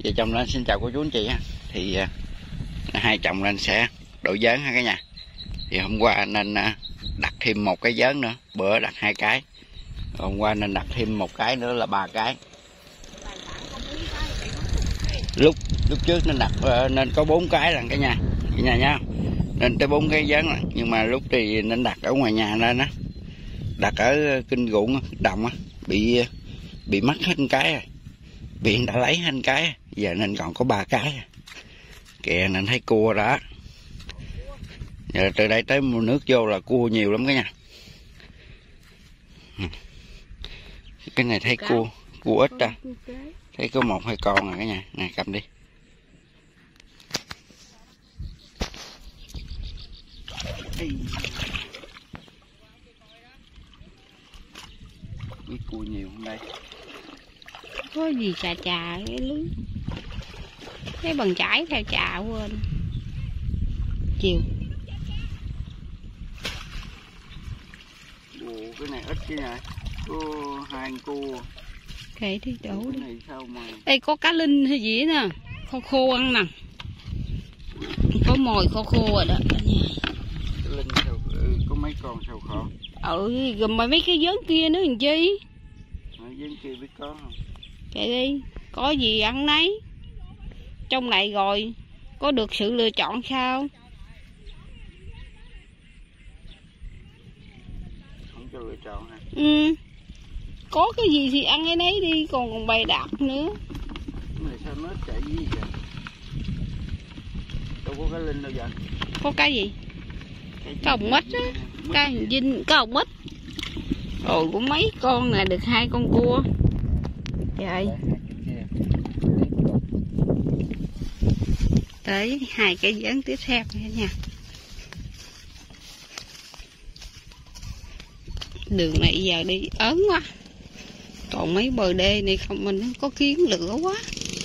Vợ chồng lên xin chào cô chú anh chị ha. Thì hai chồng lên sẽ đổi vớn ha cả nhà. Thì hôm qua nên đặt thêm một cái vớn nữa, bữa đặt 2 cái. Hôm qua nên đặt thêm một cái nữa là 3 cái. Lúc trước nên đặt nên có 4 cái lần cả nhà nha. Nên tới 4 cái vớn lần, nhưng mà lúc thì nên đặt ở ngoài nhà lên á. Đặt ở kinh ruộng đồng á, bị mất hết một cái rồi. Biển đã lấy hết một cái, giờ nên còn có 3 cái. Kìa nên thấy cua đó. Giờ từ đây tới mua nước vô là cua nhiều lắm cả nhà. Cái này thấy cua ít ra. Thấy có 1 2 con rồi cả nhà. Nè cầm đi. Biết cua nhiều không đây? Có gì chà cái lưới. Cái bằng chải theo chà quên. Chiều. Ồ, cái này ít chứ nha. Có 2 cua. Kệ đi đổ đi. Này sao mà... Đây có cá linh hay gì nè. Khô ăn nè. Có mồi khô rồi đó. Linh có mấy con sầu khổ. Rồi mấy cái vớn kia nữa làm chi? Vớn kia biết có không? Kệ đi. Có gì ăn nấy. Trong này rồi. Có được sự lựa chọn sao? Không cho lựa chọn hả? Ừ. Có cái gì thì ăn cái nấy đi. Còn bày đặt nữa. Cái này sao nó chạy gì vậy? Đâu có cái linh đâu vậy? Có cái gì? Cái hồng mít á. Cái dinh, cái hồng mít. Rồi có mấy con này được 2 con cua. Trời. Tới 2 cái vớn tiếp theo nha. Đường này giờ đi ớn quá. Còn mấy bờ đê này không mình có kiến lửa quá.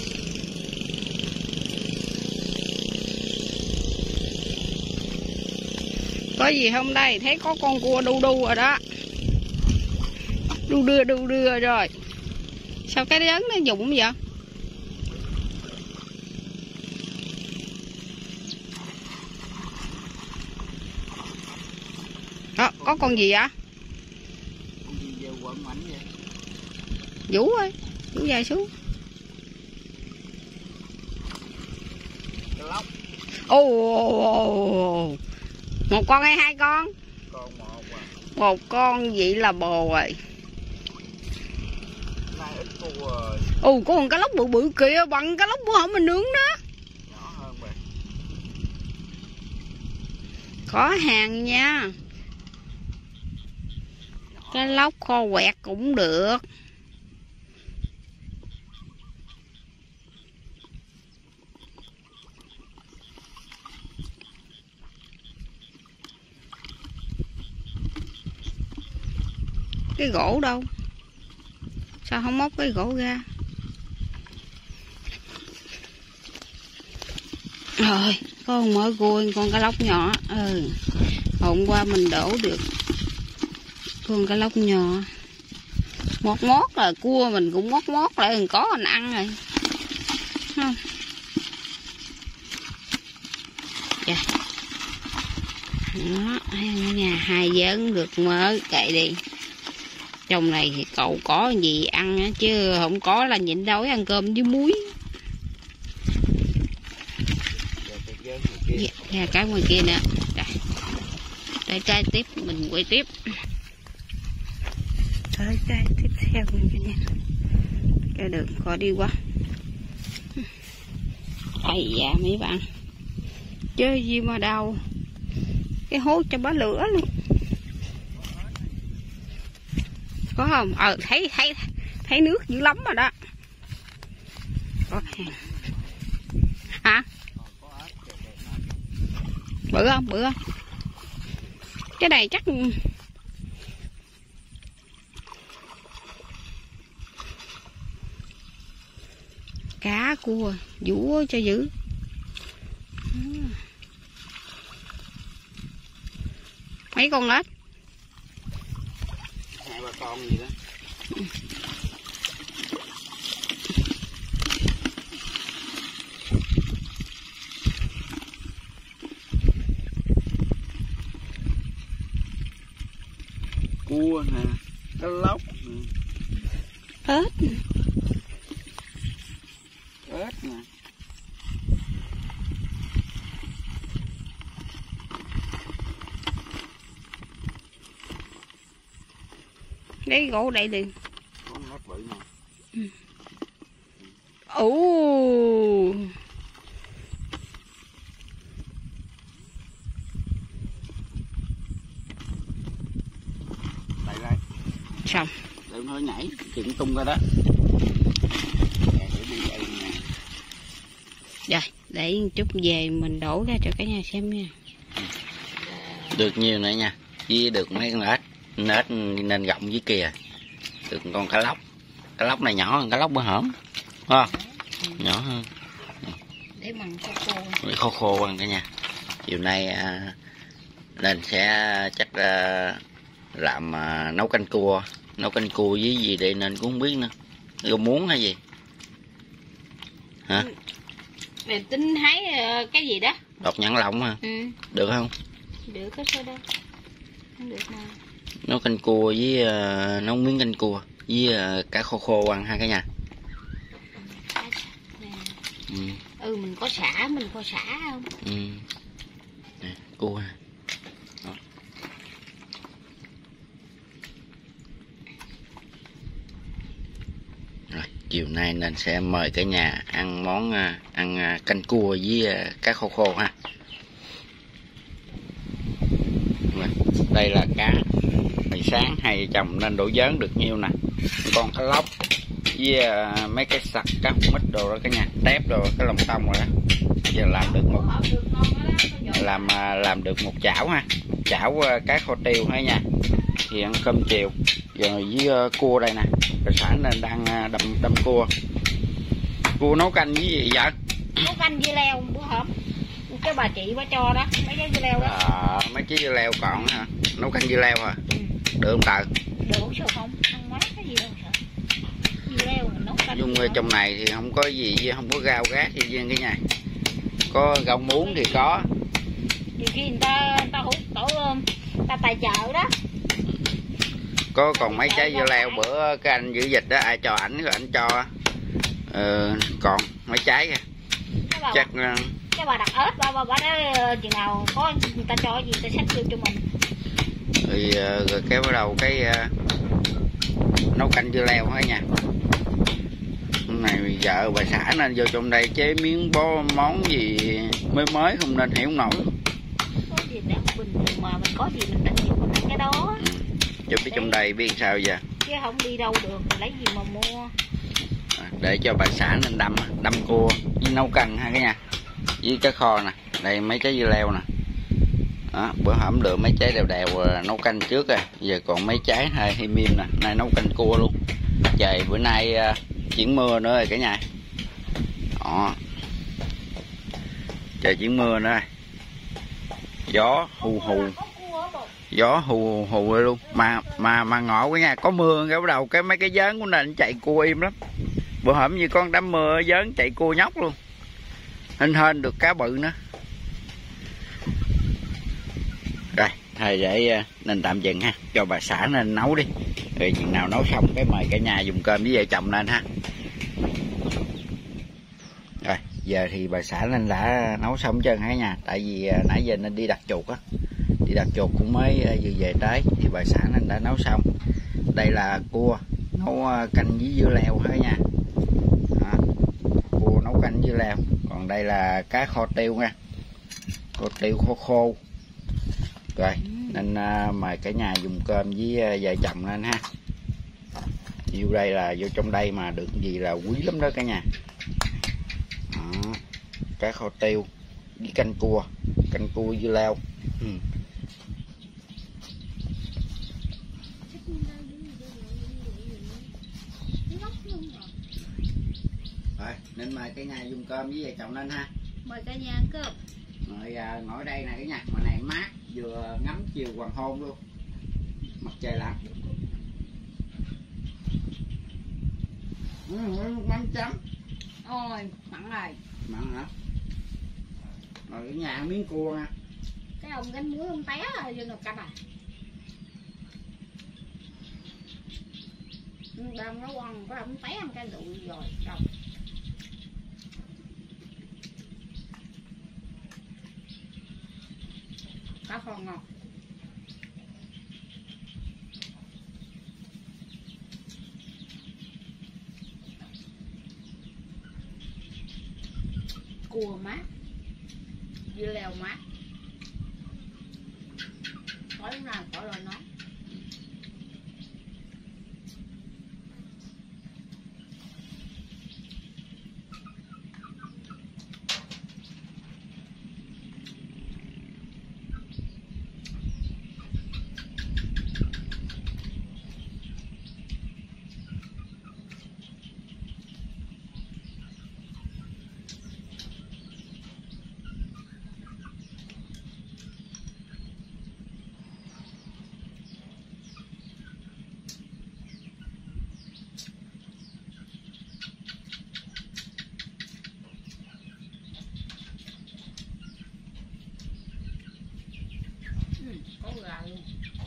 Có gì không đây? Thấy có con cua đu rồi đó. Đu đưa rồi. Sao cái vớn nó dụng vậy? Đó, có con gì vậy? Con gì giờ quẩn mảnh vậy? Vũ ơi, Vũ dài xuống. Lóc. Ồ, 1 con hay 2 con? Con 1 à. 1 con vậy là bồ rồi. Nay ít cua rồi. Ồ, có con cá lóc bự kìa, bằng cá lóc bữa hổm mình nướng đó. Nhỏ hơn vậy. Có hàng nha. Cá lóc kho quẹt cũng được. Cái gỗ đâu? Sao không móc cái gỗ ra? Rồi, có con mỡ cua, con cá lóc nhỏ. Hôm qua mình đổ được con cá lóc nhỏ. Mót là cua mình cũng mót lại còn có anh ăn rồi. Không? Dạ. Đó, nhà 2 vớn được mỡ kệ đi. Trong này thì cậu có gì ăn á, chứ không có là nhịn đói ăn cơm với muối. Dạ, cái ngoài kia nè. Đây cái tiếp mình quay tiếp. Tới cái tiếp theo nha. Cái đường khỏi đi qua. Ây da mấy bạn. Chơi gì mà đâu. Cái hố cho bá lửa luôn. Có không? Thấy nước dữ lắm rồi đó. Có hàng. Hả? Bự không? Cái này chắc cá cua vũ cho dữ. Mấy con lết? 2 3 con gì đó. cua nè, cá lóc, ếch nè. lấy gỗ đây đi. Con ếch bự nè. Ồ, đây xong để nó nhảy chuyện tung ra đó. rồi để chút về mình đổ ra cho cả nhà xem nha. Được nhiều nữa nha, với được mấy con ếch nên rộng dưới kìa, được con cá lóc này nhỏ hơn cá lóc bữa hổm, không? Nhỏ hơn Để bằng khô khô khô hơn cả nhà. Chiều nay nên sẽ chắc làm nấu canh cua với gì đây nên cũng không biết nữa, rau muống hay gì hả? Mày tính hái cái gì đó? Đọt nhãn lồng hả? Ừ. Được không? Được có sao đâu. Không được nào. Nấu canh cua với nấu miếng canh cua với cá khô ăn ha cả nhà. Mình có sả không? Nè, cua nè. Rồi, chiều nay nên sẽ mời cả nhà ăn món ăn canh cua với cá khô ha. Rồi, đây là cá hồi sáng hai chồng nên đổ dớn được nhiêu nè, con cá lóc với mấy cái sặc cá mít đồ đó cả nhà, tép đồ cái lồng tông rồi đó. Giờ làm được một chảo ha, chảo cá kho tiêu hết nha. Thì ăn cơm chiều giờ với cua đây nè, rồi sẵn nên đang đâm cua nấu canh với gì vậy? Nấu canh dưa leo bữa hổm cái bà chị bà cho đó, mấy cái dưa leo đó. Mấy cái dưa leo còn hả? Nấu canh dưa leo hả? Được không Tờ? Được sao không? Ăn mấy cái gì đâu sợ. Dưa leo mình nấu canh. Dung trong này thì không có gì, không có rau gác gì riêng cái nhà. Có rau muống thì có. Nhiều khi người ta hút ta tài trợ đó. Có còn mấy trái dưa leo bữa cái anh giữ dịch đó ai cho ảnh rồi ảnh cho còn mấy trái kìa. Chắc cái bà đặt ớt bà nói chừng nào có người ta cho gì ta xách vô cho mình. Rồi cái bắt đầu cái nấu canh dưa leo hết nha. Hôm nay vợ bà xã nên vô trong đây chế miếng món gì mới không nên hiểu nổi. Có gì để bình thường mà mình có gì mình đặt gì mình ăn cái đó. Chứ biết trong đây biết sao giờ. Chứ không đi đâu được lấy gì mà mua. Để cho bà xã nên đâm cua với nấu canh ha cả nhà, với cá kho nè, đây mấy trái dưa leo nè đó, bữa hổm lựa mấy trái đều nấu canh trước rồi, giờ còn mấy trái hay mìm nè, nay nấu canh cua luôn. Trời bữa nay chuyển mưa nữa rồi cả nhà đó, trời chuyển mưa nữa rồi. Gió hù hù luôn mà ngọ quá nha, có mưa cái bắt đầu cái mấy cái vớn của nên chạy cua im lắm. Bữa hổm như con đám mưa vớn chạy cua nhóc luôn, hên được cá bự nữa. Rồi thôi để nên tạm dừng ha, cho bà xã nên nấu đi, rồi chừng nào nấu xong cái mời cả nhà dùng cơm với vợ chồng lên ha. Rồi giờ thì bà xã nên đã nấu xong chân hết nha, tại vì nãy giờ nên đi đặt chuột á, cũng mới vừa về tới thì bà xã nên đã nấu xong. Đây là cua nấu canh với dưa leo hết nha. Đó, cua nấu canh dưa leo, còn đây là cá kho tiêu nha, kho tiêu khô. Rồi nên mời cả nhà dùng cơm với vợ chồng lên ha. Vô đây là vô trong đây mà được gì là quý lắm đó cả nhà. Đó, cá kho tiêu với canh cua dưa leo. Rồi nên mời cả nhà dùng cơm với vợ chồng lên ha. Mời cả nhà ăn cơm. Rồi ngồi đây nè cả nhà, ngoài này mát, vừa ngắm chiều hoàng hôn luôn, mặt trời lặn. Mắm chấm. Ôi mặn rồi. Mặn hả? Rồi cả nhà ăn miếng cua nha. Cái ông gánh muối ông té rồi vô ngực cặp à. Đông nó quăng có ổng té một cái lụi rồi đâu. Cá kho ngon. Cua mát, dưa leo mát, khỏi nào khỏi lời nói. Có gà luôn.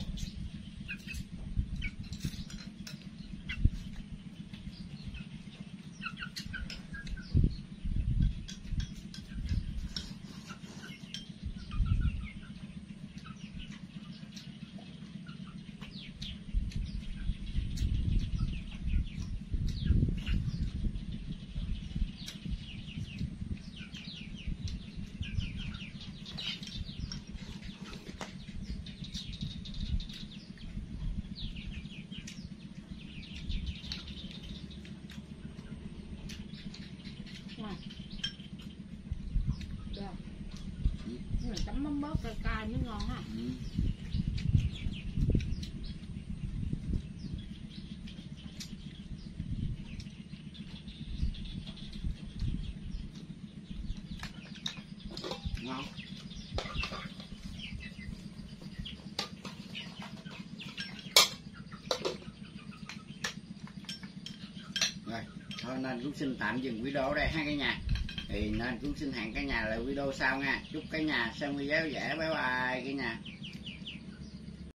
Chấm mắm bớt cay cay mới ngon ha. Ngon. Rồi, thôi nên cũng xin tạm dừng video ở đây ha cả nhà. Thì nên cũng xin hẹn cả nhà lại video sau nha. Chúc cả nhà xem video dễ, bye bye cả nhà.